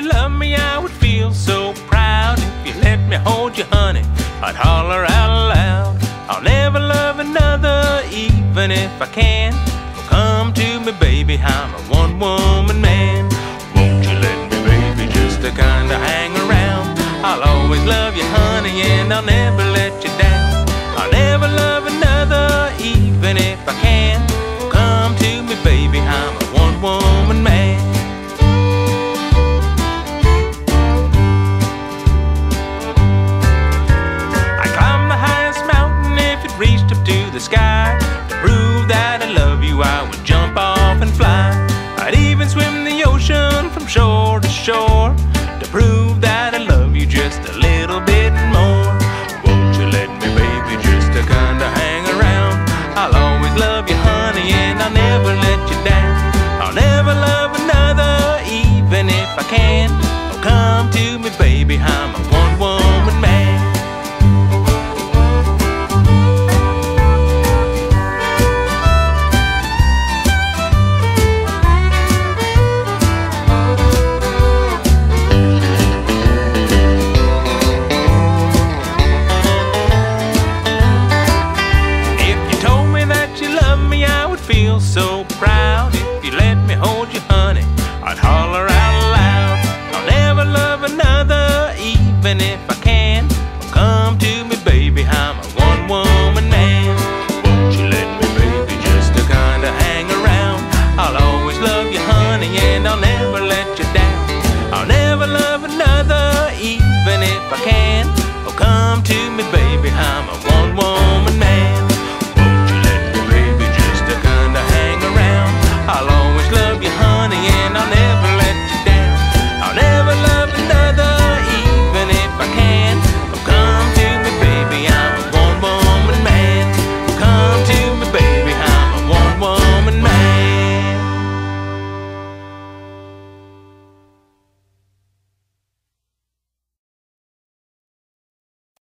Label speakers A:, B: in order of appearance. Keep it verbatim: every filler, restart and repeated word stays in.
A: love me, I would feel so proud. If you let me hold you, honey, I'd holler out loud. I'll never love another, even if I can. Well, come to me, baby, I'm a one-woman man. Won't you let me, baby, just to kinda hang around? I'll always love you, honey, and I'll never let you down. I'll never love another, even if I can. Well, come to me, baby, I'm a one-woman man. Reached up to the sky to prove that I love you. I would jump off and fly. I'd even swim the ocean from shore to shore to prove that I love you just a little bit more. Won't you let me, baby, just to kinda hang around? I'll always love you, honey, and I'll never let you down. I'll never love another, even if I can. Oh, come to me, baby, I'm a one-woman man. Feel so proud. If you let me hold you, honey, I'd holler